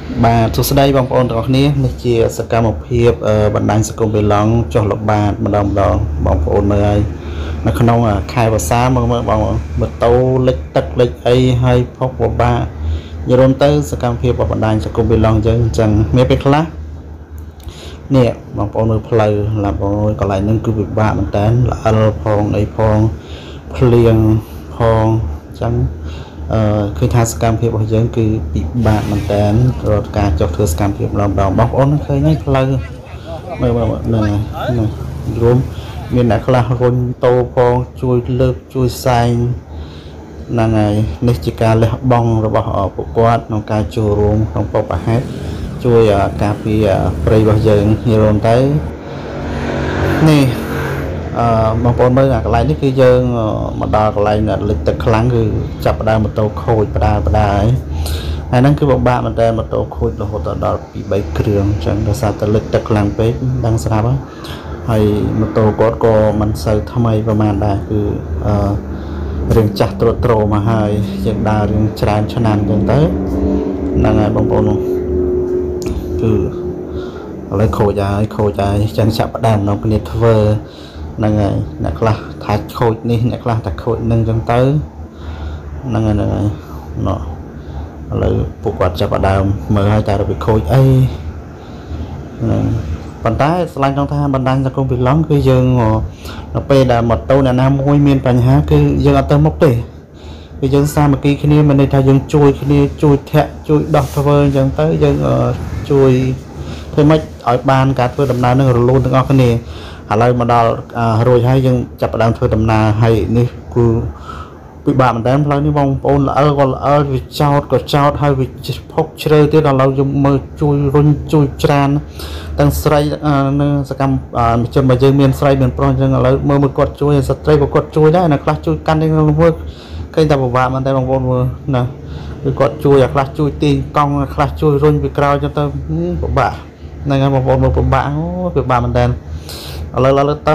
បាទសួស្តីបងប្អូនទាំងអស់គ្នានេះជាសកម្មភាពបណ្ដាញសង្គមបេឡង់ចុះល្បាតម្ដងបងប្អូនមើលហើយនៅក្នុងខែវស្សាមើលបងម៉ូតូលិចទឹកលិចអីហើយផុសពិបាកយល់ទៅសកម្មភាពបណ្ដាញសង្គមបេឡង់អញ្ចឹងមានពេលខ្លះនេះបងប្អូនមើលផ្លូវឡាប់អូយកន្លែងហ្នឹងគឺពិបាកមែនតើល្អិលផងអីផងភ្លៀងផងអញ្ចឹងគឺថាសកម្មភាពរបស់យើងគឺពិបាកមែនតើរត់ការចុះធ្វើសកម្មភាពម្ដងបងប្អូនឃើញហើយផ្លូវមើលហ្នឹងរួមមានអ្នកខ្លះរុញតោផងជួយលើកជួយសែងហ្នឹងហើយនេះជាការលះបង់របស់ពួកគាត់ក្នុងការចូលរួមក្នុងបបហេតុជួយការពារព្រៃរបស់យើងយល់ទៅនេះបងប្អូនមើលកន្លែងនេះគឺយើងមកដល់កន្លែងលិចទឹកខ្លាំងគឺចាប់ផ្ដើមម៉ូតូខូចបដាហើយហ្នឹងគឺពិបាកមែនតើម៉ូតូខូចរហូតដល់2 3គ្រឿងអញ្ចឹងដោយសារតែលិចទឹកខ្លាំងពេកដឹងស្រាប់ហើយម៉ូតូគាត់ក៏មិនសូវថ្មីប្រហែលដែរគឺរឿងចាស់ត្រួតត្រោមកហើយយើងដើររឿងច្រើនឆ្នាំអញ្ចឹងទៅហ្នឹងហើយបងប្អូនគឺឥឡូវខូចហើយអញ្ចឹងចាប់ផ្ដើមនៅគ្នាធ្វើហ្នឹងហើយអ្នកខ្លះថាខូចនេះអ្នកខ្លះថាខូចនឹងអញ្ចឹងទៅហ្នឹងហើយណោះឥឡូវពួកគាត់ចាប់ផ្ដើមមើលឲ្យតែរបៀបខូចអីហ្នឹងប៉ុន្តែឆ្លាញ់ក្នុងថាបណ្ដាញសង្គមពីឡង់គឺយើងនៅពេលដែលម៉ូតូអ្នកណាមួយមានបញ្ហាគឺយើងអត់ទៅមុខទេគឺយើងសាមគ្គីគ្នាមានន័យថាយើងជួយគ្នាជួយធាក់ជួយដោះធ្វើអញ្ចឹងទៅយើងជួយធ្វើម៉េចឲ្យបានការធ្វើដំណើរនឹងរលូនទាំងអស់គ្នាឥឡូវមកដល់រួចហើយយើងចាប់ផ្ដើមធ្វើដំណើរហើយនេះគឺពិបាកមែនតើផ្លូវនេះបងប្អូនល្អិលក៏ល្អិលវាចោតក៏ចោតហើយវាផុកជ្រៅទៀតដល់ឥឡូវយើងមើលជួយរុញជួយច្រានទាំងស្រីនៅសកម្មជនរបស់យើងមានស្រីមានប្រុសអញ្ចឹងឥឡូវមើលគាត់ជួយស្ត្រីក៏គាត់ជួយដែរណាខ្លះជួយកាន់នៅក្នុងធ្វើឃើញតែពិបាកមែនតើបងប្អូនមើលណាគឺគាត់ជួយខ្លះជួយទាញកង់ខ្លះជួយរុញពីក្រោយចឹងទៅពិបាកហ្នឹងហើយបងប្អូនមើលពិបាកពិបាកមែនតើឥឡូវទៅរួច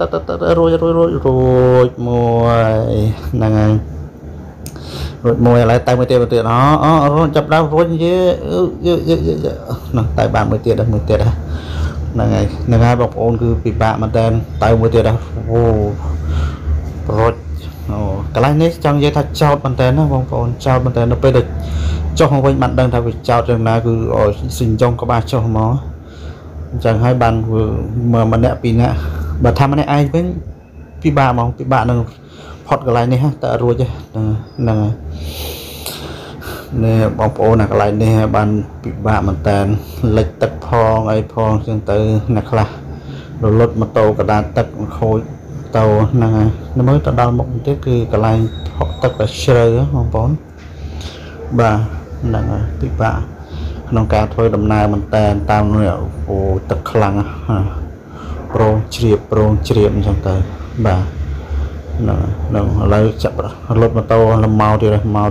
មួយហ្នឹងហើយរួចមួយឥឡូវទៅមួយទៀតរួចចាប់ដើមរួចយេហ្នឹងទៅបានមួយទៀតហ្នឹងហើយបងប្អូនគឺពិបាកមែនតើទៅមួយទៀតអូរួចកន្លែងនេះចង់និយាយថាចោតមែនតើណាបងប្អូនចោតមែនតើនៅពេលដែលចុះមកវិញបានដឹងថាវាចោតយ៉ាងណាគឺស៊ីញចុងក្បាលចុះមកអញ្ចឹងហើយបានមើលម្នាក់ពីរនាក់បើថាម្នាក់ឯងវិញពិបាកហ្មងពិបាកនឹងផុតកន្លែងនេះតែរួចហ្នឹងហើយនេះបងប្អូនកន្លែងនេះបានពិបាកមែនតើលិចទឹកផងអីផងអញ្ចឹងទៅអ្នកខ្លះរលត់ម៉ូតូកដាទឹកខូចទៅហ្នឹងហើយមើលទៅដល់មុខទៀតគឺកន្លែងផុកទឹកតែជ្រៅបងប្អូនបាទហ្នឹងហើយពិបាកក្នុងការធ្វើដំណើរមែនតើតាមអូទឹកខ្លាំងប្រងជ្រាបអញ្ចឹងទៅបាទហ្នឹងឥឡូវចាប់រត់ម៉ូតូលំមកទៀតរត់ម៉ូ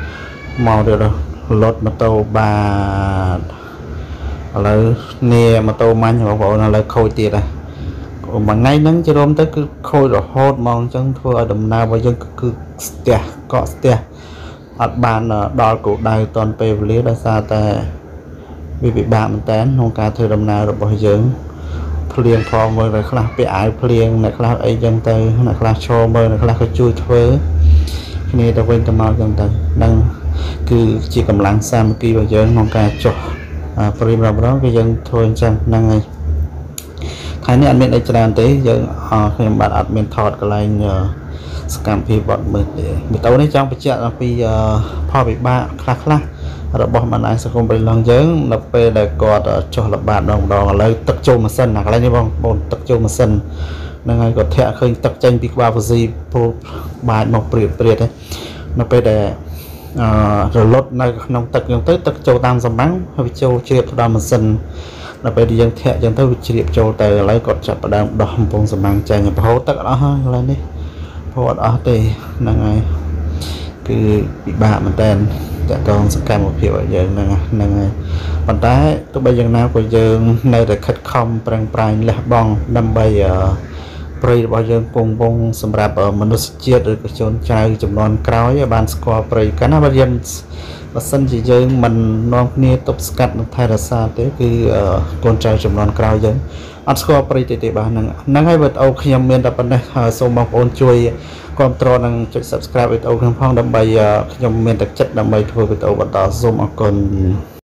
តូបាទឥឡូវនេះម៉ូតូមាញ់បងប្អូនឥឡូវខូចទៀតមួយថ្ងៃហ្នឹងជារួមទៅគឺខូចរហូតហ្មងអញ្ចឹងធ្វើឲ្យដំណើររបស់យើងគឺស្ទះកក់ស្ទះអត់បានដល់គោលដៅតាន់ពេលវេលាដោយសារតែវាពិបាកមែនតើក្នុងការធ្វើដំណើររបស់យើងភ្លៀងផងមើលតែខ្លះពាក់អាវភ្លៀងអ្នកខ្លះអីចឹងទៅអ្នកខ្លះឈរមើលអ្នកខ្លះក៏ជួយធ្វើគ្នាទៅវិញទៅមកចឹងទៅហ្នឹងគឺជាកម្លាំងសាមគ្គីរបស់យើងក្នុងការចុះព្រីមរំគឺយើងធ្វើអញ្ចឹងហ្នឹងហើយថ្ងៃនេះអត់មានអីច្រើនទេយើងខ្ញុំបាទអត់មានថតកន្លែងសកម្មភាពបត់មើលទេម៉ូតូនេះចង់បញ្ជាក់អំពីផលវិបាកខ្លះរបស់បណ្ដាញសង្គមបេឡង់យើងនៅពេលដែលគាត់ចុះល្បាតម្ដងឥឡូវទឹកចូលម៉ាស៊ីនអាកន្លែងនេះបងប្អូនទឹកចូលម៉ាស៊ីនហ្នឹងហើយគាត់ធាក់ឃើញទឹកចេញពីក្បាលប៉ូស៊ីពុលបាច់មកព្រាតនៅពេលដែលរលត់នៅក្នុងទឹកហ្នឹងទៅទឹកចូលតាមសម្បាំងហើយវាចូលជ្រាបទៅដល់ម៉ាស៊ីនដល់ពេលដែលយើងធាក់ចឹងទៅវាជ្រាបចូលទៅឥឡូវគាត់ចាប់ផ្ដើមដោះកំពង់សម្បាំងចេញប្រហូរទឹកអត់អស់ហើយកន្លែងនេះប្រហូរអត់អស់ទេហ្នឹងហើយគឺពិបាកមែនតើតកងសកម្មភាពរបស់យើងហ្នឹងហើយប៉ុន្តែទោះបីយ៉ាងណាក៏យើងនៅតែខិតខំប្រឹងប្រែងលះបង់ដើម្បីព្រៃរបស់យើងគង់វង្សសម្រាប់មនុស្សជាតិឬក៏ជនចៅចំនួនក្រោយឲ្យបានស្គាល់ព្រៃកាលណាបើយើងបើសិនជាយើងមិននាំគ្នាទប់ស្កាត់និងថែរក្សាទេគឺកូនចៅចំនួនក្រោយយើងអត់ស្គាល់ប្រិយទេបាទហ្នឹងហើយវីដេអូខ្ញុំមានតែប៉ុណ្ណេះហើយសូមបងប្អូនជួយគ្រប់គ្រងនិងចុច Subscribe វីដេអូខ្ញុំផងដើម្បីខ្ញុំមានទឹកចិត្តដើម្បីធ្វើវីដេអូបន្តសូមអរគុណ